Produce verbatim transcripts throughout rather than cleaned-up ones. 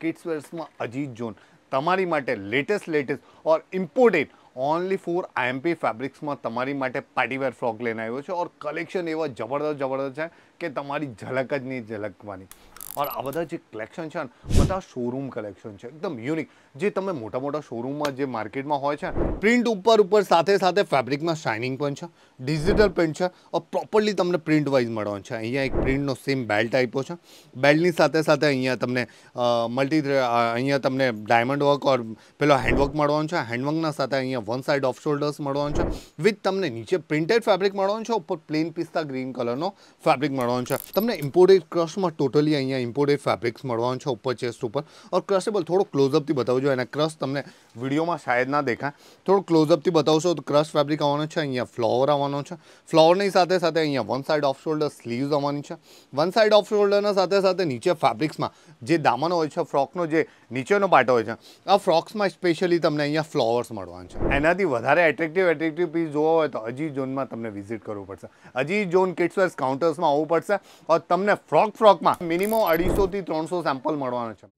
Kids વેર્સમાં Ajit zone તમારી માટે latest latest or imported only for IMP ફેબ્રિક્સમાં તમારી માટે પાર્ટીવેર ફ્રોક લઈને આવ્યો છે. ઓર કલેક્શન એવા જબરદસ્ત જબરદસ્ત છે કે તમારી ઝલક જ નહીં ઝલકવાની. ઓર આ બધા જે કલેક્શન છે ને બધા શોરૂમ કલેક્શન છે, એકદમ યુનિક, જે તમે મોટા મોટા શોરૂમમાં જે માર્કેટમાં હોય છે. પ્રિન્ટ ઉપર ઉપર સાથે સાથે ફેબ્રિકમાં શાઇનિંગ પણ છે, ડિજિટલ પ્રિન્ટ છે ઓર પ્રોપરલી તમને પ્રિન્ટ વાઇઝ મળવાનું છે. અહીંયા એક પ્રિન્ટનો સેમ બેલ્ટ આપ્યો છે. બેલ્ટની સાથે સાથે અહીંયા તમને મલ્ટી અહીંયા તમને ડાયમંડ વર્ક ઓર પેલો હેન્ડવર્ક મળવાનું છે. હેન્ડવર્કના સાથે અહીંયા વન સાઇડ ઓફ શોલ્ડર્સ મળવાનું છે. વિથ તમને નીચે પ્રિન્ટેડ ફેબ્રિક મળવાનું છે, ઉપર પ્લેન પિસ્તા ગ્રીન કલરનો ફેબ્રિક મળવાનું છે. તમને ઇમ્પોર્ટેડ ક્રશમાં ટોટલી અહીંયા ઇમ્પોર્ટેડ ફેબ્રિક્સ મળવાનું છે ઉપર ચેસ્ટ ઉપર. ઓર ક્રશેબલ થોડો ક્લોઝઅપથી બતાવજો, અને ક્રશ તમને વિડીયોમાં શાયદ ના દેખાય, થોડો ક્લોઝઅપથી બતાવશો તો ક્રશ ફેબ્રિક આવવાનો છે. અહીંયા ફ્લાવર આવવાનો છે. ફ્લાવરની સાથે સાથે અહીંયા one side of shoulder sleeves આવવાની છે. વન સાઇડ ઓફ શોલ્ડરના સાથે સાથે નીચે ફેબ્રિક્સમાં જે દામન હોય છે, ફ્રોકનો જે નીચેનો પાટો હોય છે, આ ફ્રોક્સમાં સ્પેશિયલી તમને અહીંયા ફ્લાવર્સ મળવાના છે. એનાથી વધારે એટ્રેક્ટિવ એટ્રેક્ટિવ પીસ જોવા હોય તો અજીત ઝોનમાં તમને વિઝિટ કરવું પડશે. અજીત ઝોન કિડ્સ વેર્સ કાઉન્ટર્સમાં આવવું પડશે. ઓર તમને ફ્રોક ફ્રોકમાં મિનિમમ અઢીસો થી ત્રણસો સેમ્પલ મળવાના છે.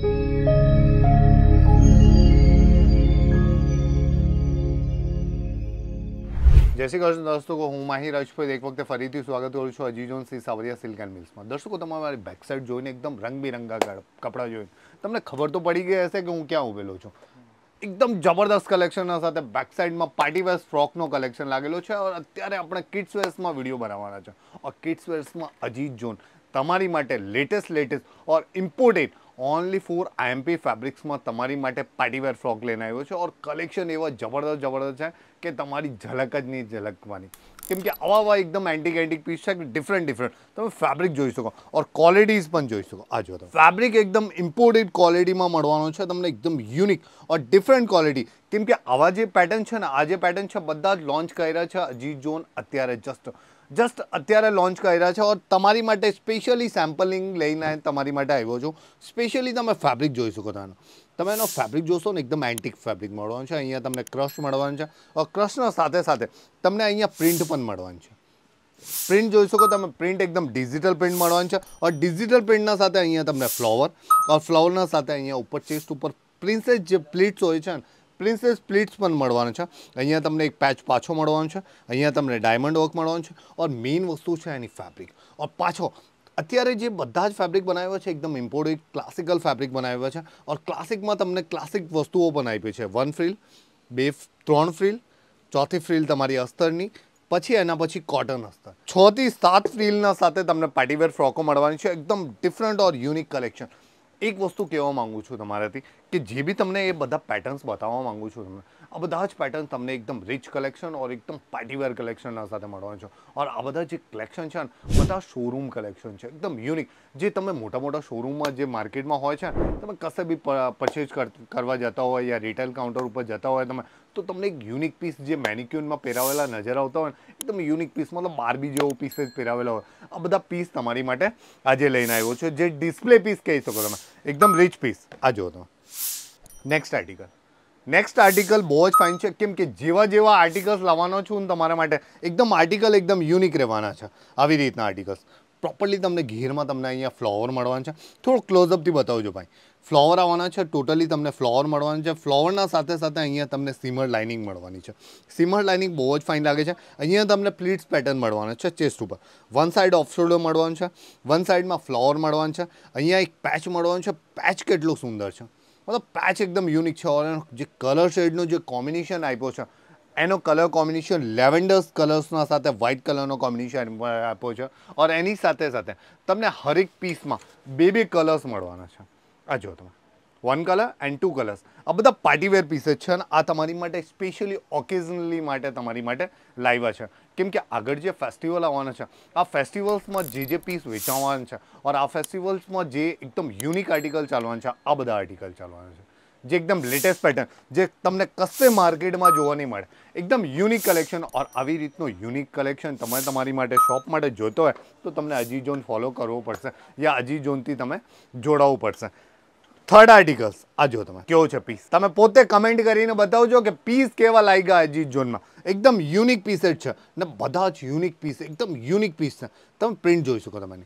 જય શ્રી કૃષ્ણ દર્શકો, હું માહિર રાજપૂત એક વખતે ફરીથી સ્વાગત કરું છું Ajit zone Shri Sawariya silk and મિલ્સમાં. દર્શકો, તમારી બેક સાઈડ જોઈને એકદમ રંગબેરંગા કપડાં જોઈને તમને ખબર તો પડી ગઈ હશે કે હું ક્યાં ઉભેલો છું. એકદમ જબરદસ્ત કલેક્શનના સાથે બેક સાઈડમાં પાર્ટી વેર્સ ફ્રોકનો કલેક્શન લાગેલો છે. અને અત્યારે આપણે કિડ્સ વેર્સમાં વિડીયો બનાવવાના છે. ઓર કિડ્સ વેર્સમાં અજીત ઝોન તમારી માટે latest latest or imported only for IMP ફેબ્રિક્સમાં તમારી માટે પાર્ટીવેર ફ્રોક લઈને આવ્યો છે. ઓર કલેક્શન એવા જબરદસ્ત જબરદસ્ત છે કે તમારી ઝલક જ નહીં ઝલકવાની. કેમ કે આવા આવા એકદમ એન્ટિક એન્ટિક પીસ છે, ડિફરન્ટ ડિફરન્ટ તમે ફેબ્રિક જોઈ શકો ઓર ક્વોલિટીઝ પણ જોઈ શકો. આ જો ફેબ્રિક એકદમ ઇમ્પોર્ટેડ ક્વોલિટીમાં મળવાનો છે તમને, એકદમ યુનિક ઓર ડિફરન્ટ ક્વોલિટી. કેમ કે આવા જે પેટર્ન છે ને, આ જે પેટર્ન છે બધા જ લોન્ચ કર્યા છે અજીત ઝોન અત્યારે જસ્ટ જસ્ટ અત્યારે લોન્ચ કર્યા છે. ઓર તમારી માટે સ્પેશિયલી સેમ્પલિંગ લઈને તમારી માટે આવ્યો છું. સ્પેશિયલી તમે ફેબ્રિક જોઈ શકો તમે તમે એનો ફેબ્રિક જોશો ને એકદમ એન્ટિક ફેબ્રિક મળવાનું છે. અહીંયા તમને ક્રશ મળવાનું છે. ઓર ક્રશના સાથે સાથે તમને અહીંયા પ્રિન્ટ પણ મળવાનું છે. પ્રિન્ટ જોઈ શકો તમે, પ્રિન્ટ એકદમ ડિજિટલ પ્રિન્ટ મળવાનું છે. ઓર ડિજિટલ પ્રિન્ટના સાથે અહીંયા તમને ફ્લાવર ઓર ફ્લાવરના સાથે અહીંયા ઉપર ચેસ્ટ ઉપર પ્રિન્સેસ જે પ્લીટ્સ હોય છે ને, પ્રિન્સેસ પ્લીટ્સ પણ મળવાના છે. અહીંયા તમને એક પેચ પાછો મળવાનો છે. અહીંયા તમને ડાયમંડ વર્ક મળવાનું છે. ઓર મેઇન વસ્તુ છે એની ફેબ્રિક. ઓર પાછો અત્યારે જે બધા જ ફેબ્રિક બનાવ્યા છે એકદમ ઇમ્પોર્ટેડ ક્લાસિકલ ફેબ્રિક બનાવ્યા છે. ઓર ક્લાસિકમાં તમને ક્લાસિક વસ્તુઓ પણ આપી છે. વન ફ્રીલ, બે ત્રણ ફ્રીલ, ચોથી ફ્રીલ તમારી અસ્તરની, પછી એના પછી કોટન અસ્તર, છ થી સાત ફ્રીલના સાથે તમને પાર્ટીવેર ફ્રોકો મળવાની છે. એકદમ ડિફરન્ટ ઓર યુનિક કલેક્શન. એક વસ્તુ કહેવા માગું છું તમારાથી કે જે બી તમને એ બધા પેટર્ન્સ બતાવવા માગું છું તમને, આ બધા જ પેટર્ન તમને એકદમ રિચ કલેક્શન ઓર એકદમ પાર્ટીવેર કલેક્શનના સાથે મળવાનું છે. ઓર આ બધા જે કલેક્શન છે ને બધા શોરૂમ કલેક્શન છે, એકદમ યુનિક, જે તમે મોટા મોટા શોરૂમમાં જે માર્કેટમાં હોય છે, તમે કશે બી પરચેઝ કરવા જતા હોય યા રિટેલ કાઉન્ટર ઉપર જતા હોય તમે, તો તમને એક યુનિક પીસ જે મેનિક્યુનમાં પહેરાવેલા નજર આવતા હોય ને, એકદમ યુનિક પીસ, મતલબ બારબી જેવો પીસ જ પહેરાવેલા હોય, આ બધા પીસ તમારી માટે આજે લઈને આવ્યો છું. જે ડિસ્પ્લે પીસ કહી શકો તમે, એકદમ રિચ પીસ. આ જુઓ તમે. નેક્સ્ટ આર્ટિકલ નેક્સ્ટ આર્ટિકલ બહુ જ ફાઇન છે. કેમ કે જેવા જેવા આર્ટિકલ્સ લાવવાનો છું તમારા માટે, એકદમ આર્ટિકલ એકદમ યુનિક રહેવાના છે. આવી રીતના આર્ટિકલ્સ પ્રોપરલી તમને ઘેરમાં તમને અહીંયા ફ્લાવર મળવાના છે. થોડું ક્લોઝઅપથી બતાવજો ભાઈ. ફ્લાવર આવવાના છે, ટોટલી તમને ફ્લાવર મળવાના છે. ફ્લાવરના સાથે સાથે અહીંયા તમને સીમર લાઇનિંગ મળવાની છે. સીમર લાઇનિંગ બહુ જ ફાઇન લાગે છે. અહીંયા તમને પ્લીટ્સ પેટર્ન મળવાના છે ચેસ્ટ ઉપર. વન સાઇડ ઓફ શોલ્ડર મળવાનું છે. વન સાઇડમાં ફ્લાવર મળવાનું છે. અહીંયા એક પેચ મળવાનું છે. પેચ કેટલું સુંદર છે, મતલબ પેચ એકદમ યુનિક છે. ઓર જે કલર શેડનો જે કોમ્બિનેશન આપ્યો છે, એનો કલર કોમ્બિનેશન લેવેન્ડર્સ કલર્સના સાથે વ્હાઇટ કલરનો કોમ્બિનેશન આપ્યો છે. ઓર એની સાથે સાથે તમને હરેક પીસમાં બે બે કલર્સ મળવાના છે. આ જો તમે, one colour and two colours. આ બધા પાર્ટીવેર પીસીસ છે અને આ તમારી માટે સ્પેશિયલી ઓકેઝનલી માટે તમારી માટે લાવ્યા છે. કેમ કે આગળ જે ફેસ્ટિવલ આવવાના છે, આ ફેસ્ટિવલ્સમાં જે જે પીસ વેચાવાના છે ઓર આ ફેસ્ટિવલ્સમાં જે એકદમ યુનિક આર્ટિકલ ચાલવાના છે, આ બધા આર્ટિકલ ચાલવાના છે. જે એકદમ લેટેસ્ટ પેટર્ન, જે તમને કશે માર્કેટમાં જોવા નહીં મળે, એકદમ યુનિક કલેક્શન. ઓર આવી રીતનું યુનિક કલેક્શન તમે તમારી માટે શોપ માટે જોતો હોય તો તમને અજીત ઝોન ફોલો કરવો પડશે યા અજીત ઝોનથી તમે જોડાવવું પડશે. થર્ડ આર્ટિકલ્સ આ જો તમે કેવો છે પીસ, તમે પોતે કમેન્ટ કરીને બતાવજો કે પીસ કેવા લાગ્યા અજીત ઝોનમાં. એકદમ યુનિક પીસ જ છે ને બધા જ યુનિક પીસ, એકદમ યુનિક પીસ છે. તમે પ્રિન્ટ જોઈ શકો. તમે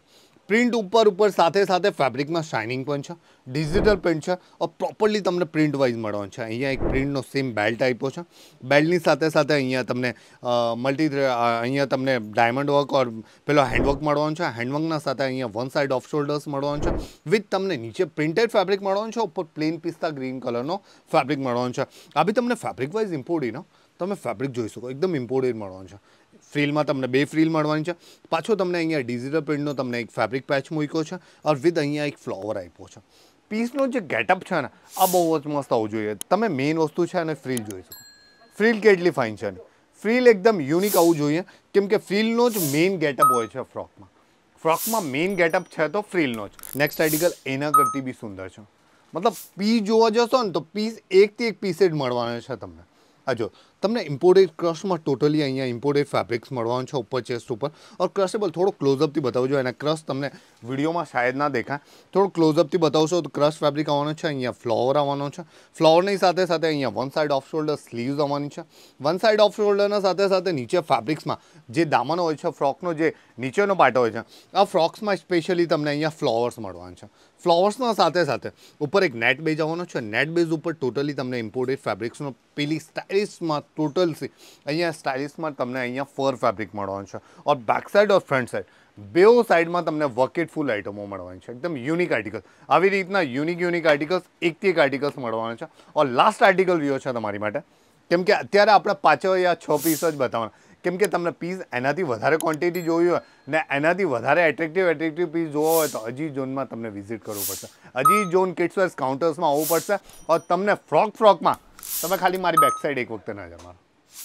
પ્રિન્ટ ઉપર ઉપર સાથે સાથે ફેબ્રિકમાં શાઇનિંગ પણ છે, ડિજિટલ પ્રિન્ટ છે और પ્રોપરલી તમને પ્રિન્ટ વાઇઝ મળવાનું છે. અહીંયા એક પ્રિન્ટનો સેમ બેલ્ટ આપ્યો છે. બેલ્ટની સાથે સાથે અહીંયા તમને મલ્ટી અહીંયા તમને ડાયમંડ વર્ક ઓર પેલો હેન્ડવર્ક મળવાનું છે. હેન્ડવર્કના સાથે અહીંયા વન સાઇડ ઓફ શોલ્ડર્સ મળવાનું છે વિથ તમને નીચે પ્રિન્ટેડ ફેબ્રિક મળવાનું છે, ઉપર પ્લેન પિસ્તા ગ્રીન કલરનો ફેબ્રિક મળવાનું છે. આ બી તમને ફેબ્રિક વાઇઝ ઇમ્પોર્ટેડ તમે ફેબ્રિક જોઈ શકો, એકદમ ઇમ્પોર્ટેડ મળવાનું છે. ફ્રીલમાં તમને બે ફ્રીલ મળવાની છે. પાછો તમને અહીંયા ડિજિટલ પ્રિન્ટનો તમને એક ફેબ્રિક પેચ મૂક્યો છે ઓર વિથ અહીંયા એક ફ્લાવર આપ્યો છે. પીસનો જે ગેટઅપ છે ને આ બહુ જ મસ્ત આવવું જોઈએ. તમે મેઇન વસ્તુ છે અને ફ્રીલ જોઈ શકો, ફ્રીલ કેટલી ફાઇન છે. ફ્રીલ એકદમ યુનિક આવવું જોઈએ કેમ કે ફ્રીલનો જ મેઇન ગેટઅપ હોય છે ફ્રોકમાં. ફ્રોકમાં મેઇન ગેટઅપ છે તો ફ્રીલનો જ. નેક્સ્ટ આર્ટિકલ એના કરતી બી સુંદર છે. મતલબ પીસ જોવા જશો ને તો પીસ એકથી એક પીસ જ મળવાના છે તમને. આ જો તમને ઇમ્પોર્ટેડ ક્રશમાં ટોટલી અહીંયા ઇમ્પોર્ટેડ ફેબ્રિક્સ મળવાનું છે ઉપર ચેસ્ટ ઉપર. ઓર ક્રશેબલ થોડો ક્લોઝઅપથી બતાવજો. એના ક્રશ તમને વિડીયોમાં શાયદ ના દેખાય, થોડું ક્લોઝઅપથી બતાવશો તો ક્રશ ફેબ્રિક આવવાનો છે. અહીંયા ફ્લાવર આવવાનો છે. ફ્લાવરની સાથે સાથે અહીંયા one side of shoulder sleeves આવવાની છે. વન સાઇડ ઓફ શોલ્ડરના સાથે સાથે નીચે ફેબ્રિક્સમાં જે દામન હોય છે, ફ્રોકનો જે નીચેનો પાર્ટ હોય છે, આ ફ્રોક્સમાં સ્પેશિયલી તમને અહીંયા ફ્લાવર્સ મળવાના છે. ફ્લાવર્સના સાથે સાથે ઉપર એક નેટ બેઝ આવવાનો છે. નેટ બેઝ ઉપર ટોટલી તમને ઇમ્પોર્ટેડ ફેબ્રિક્સનો પેલી સ્ટાઇલિશમાં ટોટલ અહીંયા સ્ટાઇલિશમાં તમને અહીંયા ફર ફેબ્રિક મળવાનું છે. Or back side or front side બેઉ સાઇડમાં તમને વર્કેડ ફૂલ આઇટમો મળવાની છે. એકદમ યુનિક આર્ટિકલ. આવી રીતના યુનિક યુનિક આર્ટિકલ્સ એકથી એક આર્ટિકલ્સ મળવાના છે. ઓર લાસ્ટ આર્ટિકલ રહ્યો છે તમારી માટે કેમ કે અત્યારે આપણે પાંચ યા છ પીસ જ બતાવવાના કેમ કે તમને પીસ એનાથી વધારે ક્વોન્ટિટી જોવી હોય ને એનાથી વધારે એટ્રેક્ટિવ એટ્રેક્ટિવ પીસ જોવા હોય તો અજી ઝોનમાં તમને વિઝિટ કરવું પડશે. અજી ઝોન કિડ્સ વેર્સ કાઉન્ટર્સમાં આવવું પડશે. ઓર તમને ફ્રોક ફ્રોકમાં તમે ખાલી મારી બેક સાઈડ એક વખતે નજર મારો.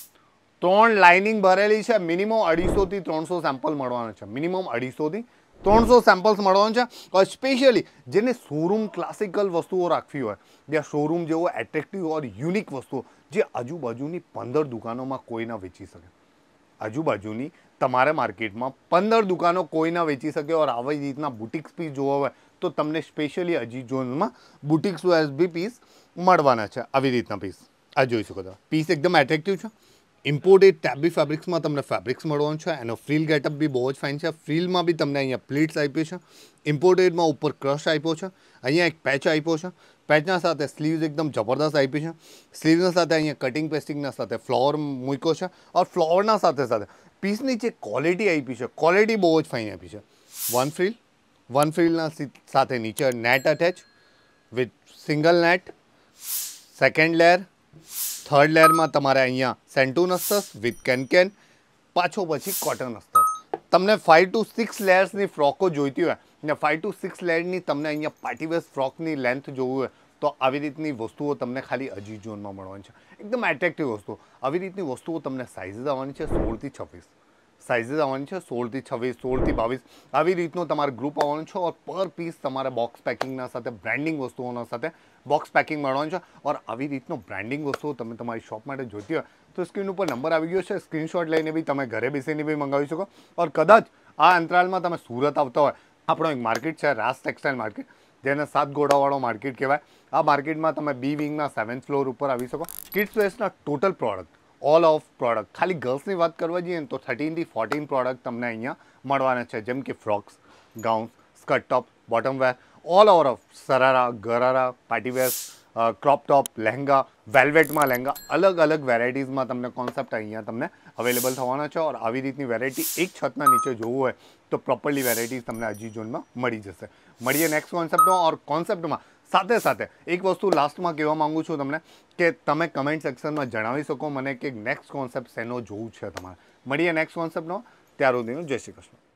ત્રણ લાઇનિંગ ભરેલી છે. મિનિમમ અઢીસોથી ત્રણસો સેમ્પલ મળવાના છે. મિનિમમ અઢીસોથી ત્રણસો સેમ્પલ્સ મળવાના છે. સ્પેશિયલી જેને શોરૂમ ક્લાસિકલ વસ્તુઓ રાખવી હોય, જ્યાં શોરૂમ જેવો એટ્રેક્ટિવ ઓર યુનિક વસ્તુઓ જે આજુબાજુની પંદર દુકાનોમાં કોઈ ના વેચી શકે. આજુબાજુની તમારા માર્કેટમાં પંદર દુકાનો કોઈ ના વેચી શકે. ઓર આવી રીતના બુટિક્સ પીસ જોવા હોય તો તમને સ્પેશિયલી અજી ઝોનમાં બુટિક્સ વેર્સ બી પીસ મળવાના છે. આવી રીતના પીસ આ જોઈ શકો છો. પીસ એકદમ એટ્રેક્ટિવ છે. ઇમ્પોર્ટેડ ટેબી ફેબ્રિક્સમાં તમને ફેબ્રિક્સ મળવાનું છે. એનો ફ્રીલ ગેટઅપ બી બહુ જ ફાઇન છે. ફ્રીલમાં બી તમને અહીંયા પ્લીટ્સ આપ્યું છે. ઇમ્પોર્ટેડમાં ઉપર ક્રશ આપ્યો છે. અહીંયા એક પેચ આપ્યો છે. પેચના સાથે સ્લીવ્સ એકદમ જબરદસ્ત આપી છે. સ્લીવ્સના સાથે અહીંયા કટિંગ પેસ્ટિંગના સાથે ફ્લાવર મૂક્યો છે. ઓર ફ્લાવરના સાથે સાથે પીસની જે ક્વોલિટી આપી છે, ક્વોલિટી બહુ જ ફાઇન આપી છે. વન ફ્રીલ વન ફ્રીલના સાથે નીચે net attach with single net. Second layer, third લેયરમાં તમારે અહીંયા સેન્ટૂન અસ્તર વિથ કેનકેન. પાછો પછી કોટન અસ્તર. તમને ફાઇવ ટુ સિક્સ લેયર્સની ફ્રોકો જોઈતી હોય ને ફાઇવ ટુ સિક્સ લેયરની તમને અહીંયા પાર્ટીવેર ફ્રોકની લેન્થ જોવું હોય તો આવી રીતની વસ્તુઓ તમને ખાલી અજી ઝોનમાં મળવાની છે. એકદમ એટ્રેક્ટિવ વસ્તુઓ. આવી રીતની વસ્તુઓ તમને સાઇઝીસ આવવાની છે સોળથી છવ્વીસ સાઇઝીસ આવવાની છે સોળથી છવ્વીસ સોળથી બાવીસ આવી રીતનો તમારે ગ્રુપ આવવાનું છે. ઓર પર પીસ તમારે બોક્સ પેકિંગના સાથે બ્રાન્ડિંગ વસ્તુઓના સાથે બોક્સ પેકિંગ મળવાનું છે. ઓર આવી રીતનો બ્રાન્ડિંગ વસ્તુઓ તમે તમારી શોપ માટે જોઈતી હોય તો સ્ક્રીન ઉપર નંબર આવી ગયો છે. સ્ક્રીનશોટ લઈને બી તમે ઘરે બેસીને બી મંગાવી શકો. ઓર કદાચ આ અંતરાલમાં તમે સુરત આવતા હોય, આપણો એક માર્કેટ છે રાસ ટેક્સટાઇલ માર્કેટ, જેને સાત ઘોડાવાળો માર્કેટ કહેવાય. આ માર્કેટમાં તમે બી વિંગના સેવન્થ ફ્લોર ઉપર આવી શકો. કિડ્સ વેર્સના total product all of product ખાલી ગર્લ્સની વાત કરવા જઈએ ને તો થર્ટીનથી ફોર્ટીન પ્રોડક્ટ તમને અહીંયા મળવાના છે. જેમ કે frocks, gowns, skirt top, bottom wear, all over of sharara, gharara, partywear, crop top, lehenga, વેલ્વેટમાં લહેંગા, અલગ અલગ વેરાયટીઝમાં તમને કોન્સેપ્ટ અહીંયા તમને અવેલેબલ થવાના છે. ઓર આવી રીતની વેરાયટી એક છતના નીચે જોવું હોય તો પ્રોપરલી વેરાયટીઝ તમને અજી ઝોનમાં મળી જશે. મળીએ નેક્સ્ટ કોન્સેપ્ટમાં. ઓર કોન્સેપ્ટમાં સાથે સાથે એક વસ્તુ લાસ્ટમાં કહેવા માગું છું તમને કે તમે કમેન્ટ સેક્શનમાં જણાવી શકો મને કે નેક્સ્ટ કોન્સેપ્ટ શેનો જોવું છે તમારે. મળીએ નેક્સ્ટ કોન્સેપ્ટનો. ત્યાર સુધીનું જય શ્રી કૃષ્ણ.